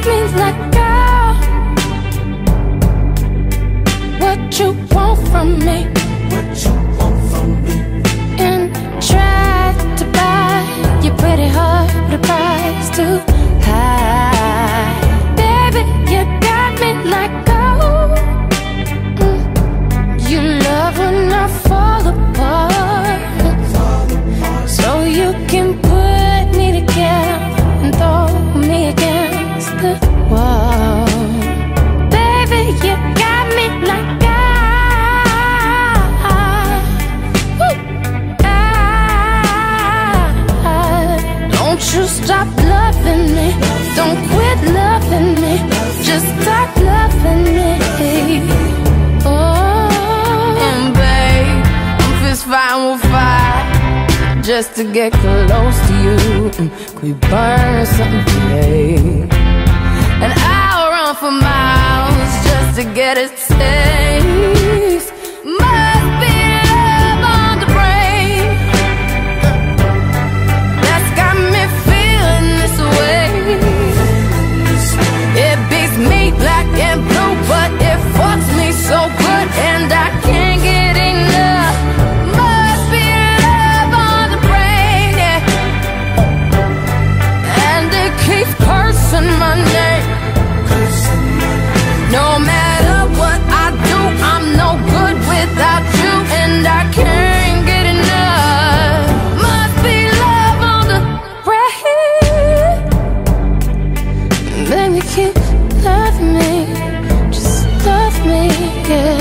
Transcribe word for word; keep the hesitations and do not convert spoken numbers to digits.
me like, girl, what you want from me? What you want from me? And tried to buy your pretty heart with a price too high. Baby, you got me like, oh, mm. You love when I fall apart, so you can put me together and throw me against the wall. Baby, you got me like, don't you stop loving me, don't quit loving me, just stop loving me. Oh, and babe, I'm fist fighting with fire just to get close to you. Could we burn something today? And I'll run for miles just to get a taste. Must be love on the brain that's got me feeling this way. It beats me black and blue, but it fucks me so good, and I can't get enough. Must be love on the brain, yeah. And it keeps cursing my name. No matter what I do, I'm no good without you, and I can't get enough. Must be love on the brain. Baby, keep loving me, just love me, yeah.